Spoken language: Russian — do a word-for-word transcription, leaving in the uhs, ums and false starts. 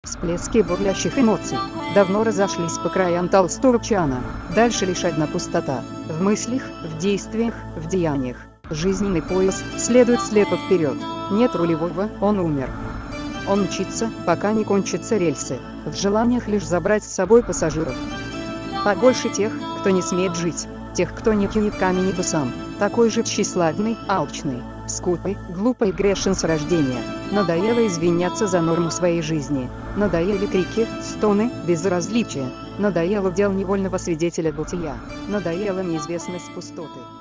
Всплески бурлящих эмоций давно разошлись по краям толстого чана. Дальше лишь одна пустота. В мыслях, в действиях, в деяниях. Жизненный поезд следует слепо вперед. Нет рулевого, он умер. Он мчится, пока не кончатся рельсы. В желаниях лишь забрать с собой пассажиров. Побольше тех, кто не смеет жить. Тех, кто не кинет камень небесам. Такой же тщеславный, алчный, скупый, глупый, грешен с рождения. Надоело извиняться за норму своей жизни. Надоели крики, стоны, безразличие. Надоело дел невольного свидетеля бытия. Надоела неизвестность пустоты.